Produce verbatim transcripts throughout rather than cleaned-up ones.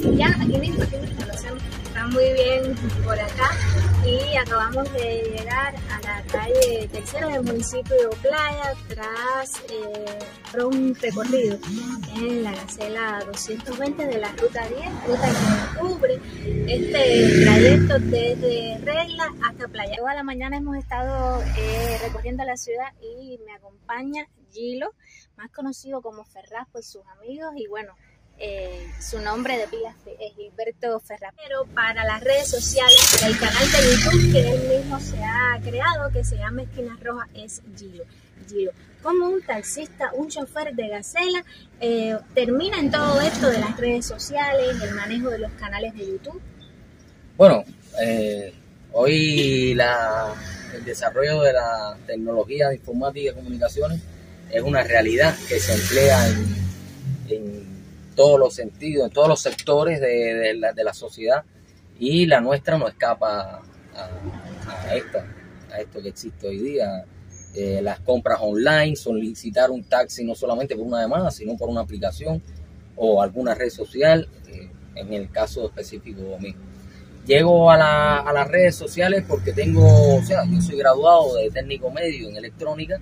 Ya, aquí mismo, aquí mismo, lo hacemos. Está muy bien por acá y acabamos de llegar a la calle tercera del municipio de Playa tras eh, un recorrido en la Gacela doscientos veinte de la ruta diez, ruta que cubre este trayecto desde Regla hasta Playa. Toda la mañana hemos estado eh, recorriendo la ciudad y me acompaña Gilo, más conocido como Ferraz por sus amigos, y bueno, Eh, su nombre de pila es Gilberto Ferraz. Pero para las redes sociales, para el canal de YouTube que él mismo se ha creado, que se llama Esquinas Rojas, es Gilo. Gilo, como un taxista, un chofer de Gacela, eh, termina en todo esto de las redes sociales, el manejo de los canales de YouTube. Bueno, eh, hoy la, el desarrollo de la tecnología de informática y comunicaciones es una realidad que se emplea en, en todos los sentidos, en todos los sectores de, de, la, de la sociedad, y la nuestra no escapa a, a, esta, a esto que existe hoy día. Eh, las compras online, solicitar un taxi no solamente por una demanda, sino por una aplicación o alguna red social, eh, en el caso específico mío. Llego a, la, a las redes sociales porque tengo, o sea, yo soy graduado de técnico medio en electrónica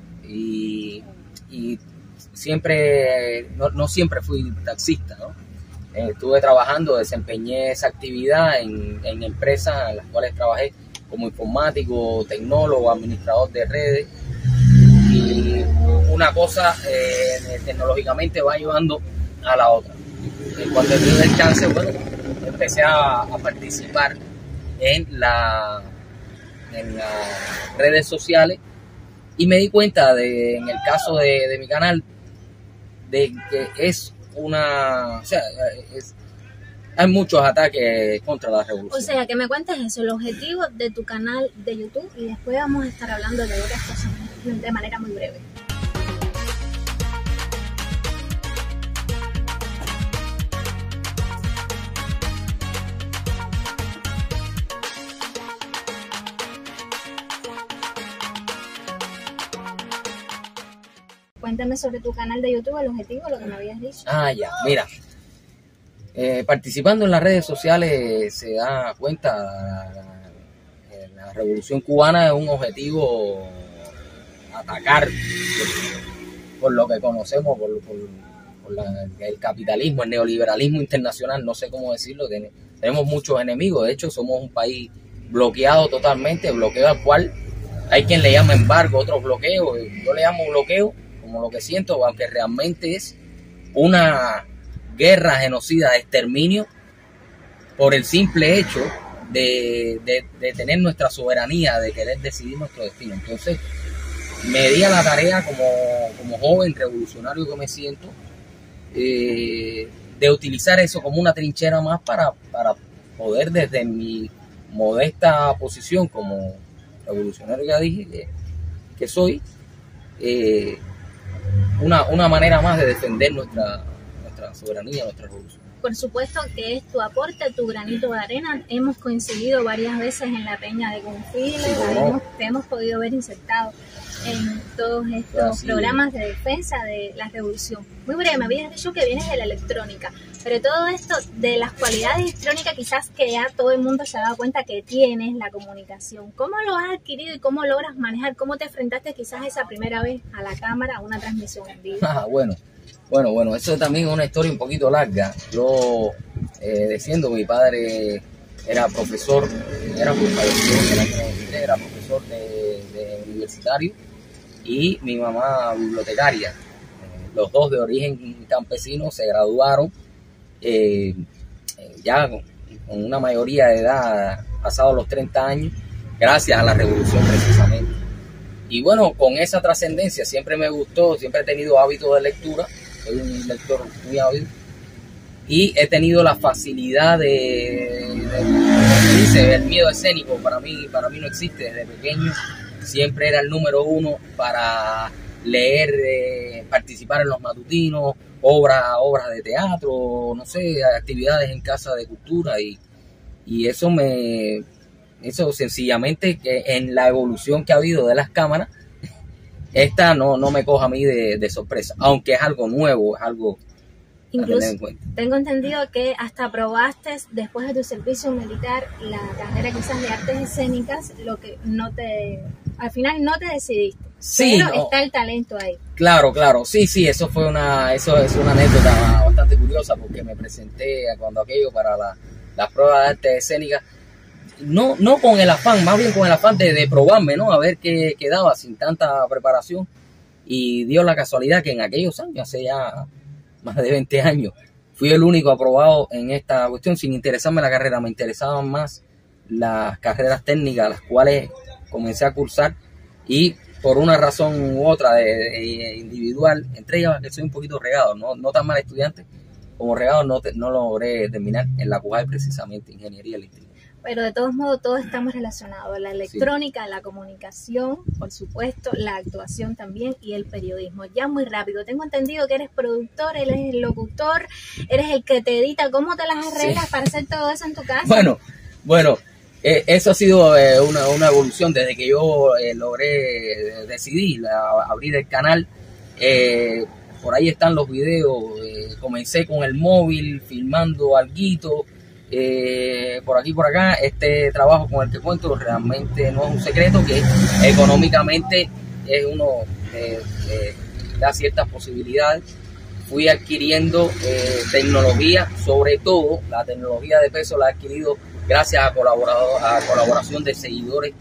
y, y siempre, no, no siempre fui taxista, ¿no? Eh, estuve trabajando, desempeñé esa actividad en, en empresas en las cuales trabajé como informático, tecnólogo, administrador de redes, y una cosa eh, tecnológicamente va ayudando a la otra. Y cuando tuve el chance, bueno, empecé a, a participar en, la, en las redes sociales y me di cuenta, de, en el caso de, de mi canal, de que es una, o sea, es, hay muchos ataques contra la revolución. O sea, que me cuentes eso, el objetivo de tu canal de YouTube, y después vamos a estar hablando de otras cosas de manera muy breve. Cuéntame sobre tu canal de YouTube, el objetivo, lo que me habías dicho. Ah, ya, mira. Eh, participando en las redes sociales se da cuenta la, la, la revolución cubana es un objetivo atacar por, por lo que conocemos, por, por, por la, el capitalismo, el neoliberalismo internacional, no sé cómo decirlo. Tenemos muchos enemigos, de hecho somos un país bloqueado totalmente, bloqueo al cual hay quien le llama embargo, otros bloqueos. Yo le llamo bloqueo como lo que siento, aunque realmente es una guerra genocida de exterminio por el simple hecho de, de, de tener nuestra soberanía, de querer decidir nuestro destino. Entonces me di a la tarea como, como joven revolucionario que me siento, eh, de utilizar eso como una trinchera más para, para poder, desde mi modesta posición como revolucionario, ya dije que, que soy, eh, una, una manera más de defender nuestra nuestra soberanía, nuestra revolución. Por supuesto que es tu aporte, tu granito de arena. Hemos coincidido varias veces en la Peña de Confile, sí, no. hemos, te hemos podido ver insertado en todos estos sí, programas de defensa de la revolución. Muy breve, me habías dicho que vienes de la electrónica, pero todo esto de las cualidades electrónicas quizás que ya todo el mundo se ha dado cuenta que tienes, la comunicación. ¿Cómo lo has adquirido y cómo logras manejar? ¿Cómo te enfrentaste quizás esa primera vez a la cámara, a una transmisión en vivo? Ah, bueno. Bueno, bueno, eso también es una historia un poquito larga. Yo, eh, diciendo, mi padre era profesor, era profesor, era profesor de, de universitario, y mi mamá bibliotecaria. Eh, los dos de origen campesino se graduaron eh, ya con, con una mayoría de edad, pasados los treinta años, gracias a la revolución precisamente. Y bueno, con esa trascendencia siempre me gustó, siempre he tenido hábito de lectura. Soy un lector muy ávido y he tenido la facilidad de, de, de dice, el miedo escénico para mí, para mí no existe. Desde pequeño siempre era el número uno para leer, eh, participar en los matutinos, obras, obras de teatro, no sé, actividades en casa de cultura, y, y eso me, eso sencillamente que en la evolución que ha habido de las cámaras, esta no, no me coja a mí de, de sorpresa, aunque es algo nuevo, es algo Incluso tengo entendido que hasta probaste después de tu servicio militar la carrera quizás de artes escénicas, lo que no te, al final no te decidiste. Sí, pero no. Está el talento ahí. Claro, claro, sí, sí, eso fue una, eso es una anécdota bastante curiosa porque me presenté cuando aquello para la, las pruebas de artes escénicas, no, no con el afán, más bien con el afán de, de probarme, ¿no? A ver qué quedaba sin tanta preparación, y dio la casualidad que en aquellos años, hace ya más de veinte años, fui el único aprobado en esta cuestión sin interesarme la carrera. Me interesaban más las carreras técnicas, las cuales comencé a cursar, y por una razón u otra de, de individual, entre ellas que soy un poquito regado, no, no tan mal estudiante como regado, no, te, no logré terminar en la CUJAE precisamente, ingeniería eléctrica. Pero de todos modos todos estamos relacionados, la electrónica, sí. La comunicación, por supuesto, la actuación también y el periodismo. Ya muy rápido, tengo entendido que eres productor, eres el locutor, eres el que te edita. ¿Cómo te las arreglas sí. para hacer todo eso en tu casa? Bueno, bueno, eh, eso ha sido eh, una, una evolución desde que yo eh, logré decidir la, abrir el canal. Eh, por ahí están los videos, eh, comencé con el móvil, filmando alguito. Eh, por aquí por acá, este trabajo con el que cuento realmente no es un secreto, que económicamente es uno eh, eh, da ciertas posibilidades. Fui adquiriendo eh, tecnología, sobre todo la tecnología de peso la he adquirido gracias a, colaborador, a colaboración de seguidores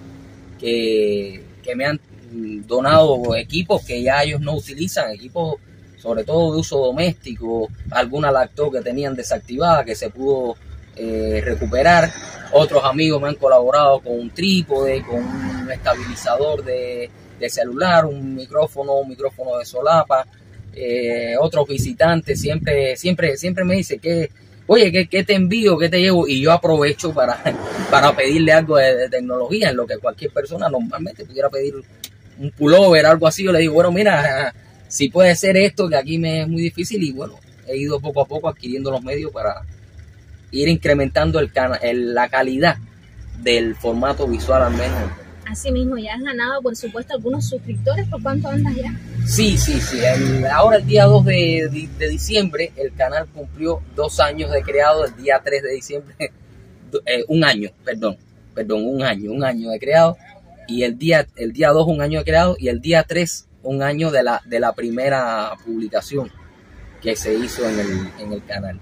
que, que me han donado equipos que ya ellos no utilizan, equipos sobre todo de uso doméstico, alguna laptop que tenían desactivada que se pudo Eh, recuperar. Otros amigos me han colaborado con un trípode, con un estabilizador de, de celular, un micrófono, un micrófono de solapa. Eh, otros visitantes siempre, siempre, siempre me dicen que, oye, ¿qué, qué te envío? ¿Qué te llevo? Y yo aprovecho para, para pedirle algo de, de tecnología, en lo que cualquier persona normalmente pudiera pedir un pullover, algo así. Yo le digo, bueno, mira, si puede ser esto, que aquí me es muy difícil, y bueno, he ido poco a poco adquiriendo los medios para ir incrementando el cana el, la calidad del formato visual al menos. Así mismo, ya has ganado, por supuesto, algunos suscriptores. ¿Por cuánto andas ya? Sí, sí, sí. El, ahora el día dos de, de, de diciembre el canal cumplió dos años de creado. El día tres de diciembre, eh, un año, perdón, perdón, un año, un año de creado. Y el día, el día dos un año de creado, y el día tres un año de la, de la primera publicación que se hizo en el, en el canal.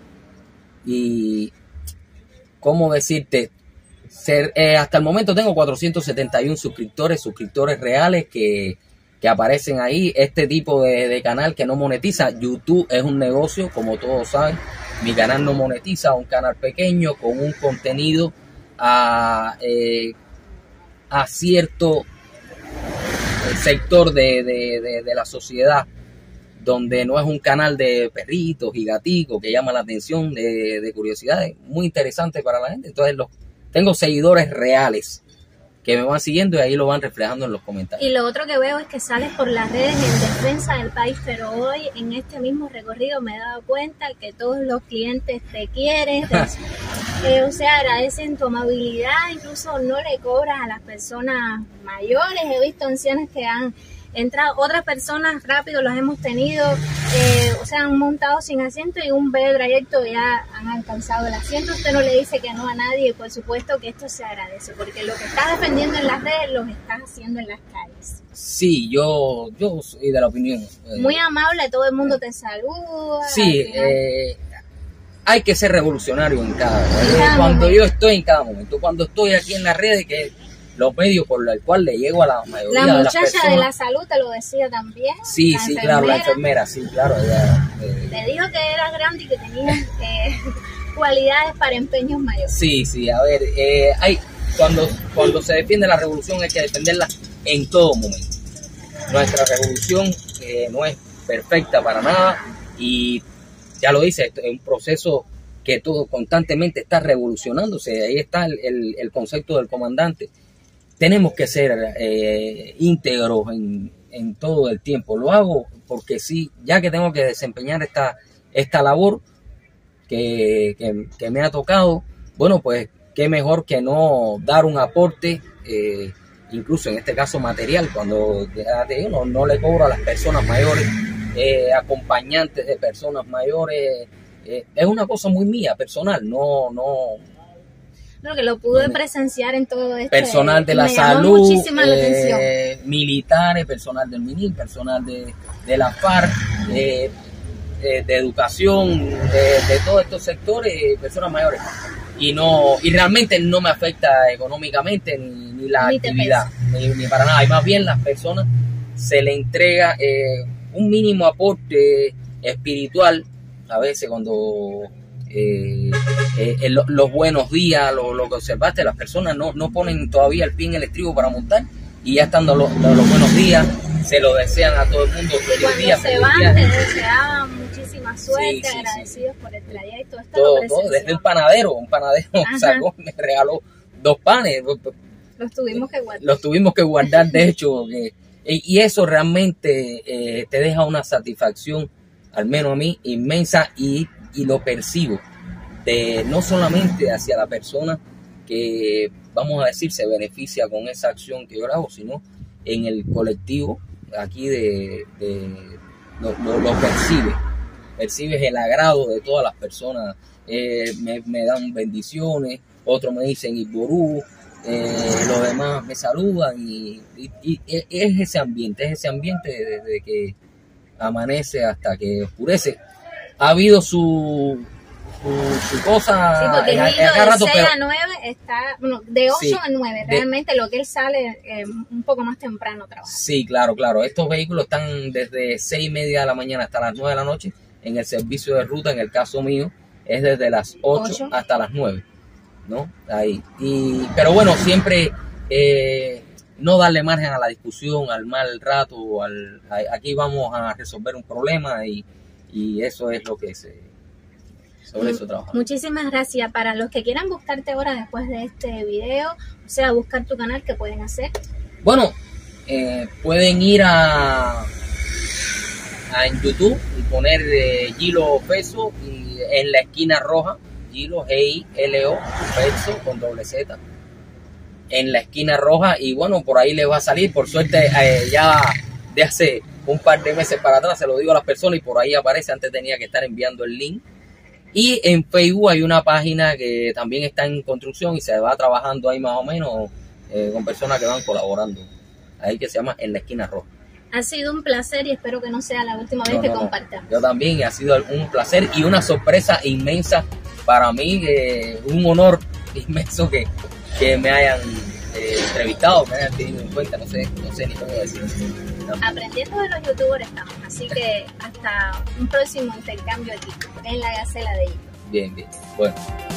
Y ¿cómo decirte? Ser, eh, hasta el momento tengo cuatrocientos setenta y uno suscriptores, suscriptores reales que, que aparecen ahí. Este tipo de, de canal que no monetiza. YouTube es un negocio, como todos saben. Mi canal no monetiza, un canal pequeño con un contenido a, eh, a cierto sector de, de, de, de la sociedad, donde no es un canal de perritos y gaticos que llama la atención, de, de curiosidades muy interesantes para la gente. Entonces los, tengo seguidores reales que me van siguiendo y ahí lo van reflejando en los comentarios. Y lo otro que veo es que sales por las redes en defensa del país, pero hoy en este mismo recorrido me he dado cuenta que todos los clientes te quieren, te, eh, o sea, agradecen tu amabilidad, incluso no le cobras a las personas mayores. He visto ancianas que han entrado, otras personas rápido los hemos tenido, eh, o sea, han montado sin asiento y un breve trayecto ya han alcanzado el asiento. Usted no le dice que no a nadie, y por supuesto que esto se agradece, porque lo que estás defendiendo en las redes lo estás haciendo en las calles. Sí, yo, yo soy de la opinión. Eh, Muy amable, todo el mundo te saluda. Sí, eh, hay que ser revolucionario en cada, en cada cuando momento. Yo estoy en cada momento, cuando estoy aquí en las redes, que los medios por los cuales le llego a la mayoría la de las personas. La muchacha de la salud te lo decía también. Sí, sí, enfermera. Claro, la enfermera, sí, claro. Ella, eh, te dijo que eras grande y que tenías eh, cualidades para empeños mayores. Sí, sí, a ver, eh, hay, cuando, cuando se defiende la revolución hay que defenderla en todo momento. Nuestra revolución eh, no es perfecta para nada, y ya lo dice, esto es un proceso que todo constantemente está revolucionándose. Ahí está el, el, el concepto del comandante. Tenemos que ser eh, íntegros en, en todo el tiempo. Lo hago porque sí, ya que tengo que desempeñar esta, esta labor que, que, que me ha tocado, bueno, pues qué mejor que no dar un aporte, eh, incluso en este caso material, cuando ya te digo, no, no le cobro a las personas mayores, eh, acompañantes de personas mayores, eh, es una cosa muy mía, personal, no, no... No, que lo pude presenciar en todo esto. Personal de la me llamó salud, muchísima la atención. eh, militares, personal del MINIR, personal de, de la FARC, eh, eh, de educación, de, de todos estos sectores, personas mayores. Y no y realmente no me afecta económicamente ni, ni la Ni actividad, ni, ni para nada. Y más bien las personas se le entrega eh, un mínimo aporte espiritual, a veces cuando... Eh, eh, eh, lo, los buenos días, lo, lo que observaste, las personas no, no ponen todavía el pie en el estribo para montar y ya estando los, los buenos días, se lo desean a todo el mundo. Y cuando día, se van, día. Te deseaban muchísima suerte, sí, sí, agradecidos sí. por el trayecto. Esto todo, todo, desde un panadero, un panadero sacó, me regaló dos panes. Los tuvimos que guardar. Los tuvimos que guardar, de hecho, que, y eso realmente eh, te deja una satisfacción, al menos a mí, inmensa, y y lo percibo de, no solamente hacia la persona que, vamos a decir, se beneficia con esa acción que yo hago, sino en el colectivo aquí de, de lo, lo, lo percibe, percibes el agrado de todas las personas, eh, me, me dan bendiciones, otros me dicen Iború, eh, los demás me saludan y, y, y es ese ambiente, es ese ambiente desde que amanece hasta que oscurece. Ha habido su, su, su cosa. Sí, porque en, el en, de rato, seis pero, a nueve está, bueno, de ocho sí, a nueve, de, realmente lo que él sale eh, un poco más temprano trabaja. Sí, claro, claro. Estos vehículos están desde seis y media de la mañana hasta las nueve de la noche en el servicio de ruta. En el caso mío es desde las ocho hasta las nueve, ¿no? Ahí. Y, pero bueno, siempre eh, no darle margen a la discusión, al mal rato, al, a, aquí vamos a resolver un problema y Y eso es lo que se... Sobre eso trabajamos. Muchísimas gracias. Para los que quieran buscarte ahora después de este video, o sea, buscar tu canal, ¿qué pueden hacer? Bueno, eh, pueden ir a, a en YouTube y poner eh, Gilo Feso y en la esquina roja, Gilo, G I L O, Feso con doble Z, en la esquina roja, y bueno, por ahí les va a salir. Por suerte eh, ya de hace un par de meses para atrás se lo digo a las personas y por ahí aparece. Antes tenía que estar enviando el link. Y en Facebook hay una página que también está en construcción y se va trabajando ahí más o menos eh, con personas que van colaborando ahí, que se llama En la Esquina Roja. Ha sido un placer y espero que no sea la última vez no, que no, compartamos. No. Yo también, ha sido un placer y una sorpresa inmensa para mí, eh, un honor inmenso que, que me hayan eh, entrevistado, me hayan tenido en cuenta, no sé, no sé ni cómo decirlo. Aprendiendo de los youtubers estamos, así que hasta un próximo intercambio aquí en la Gacela de Hilo. Bien, bien, bueno.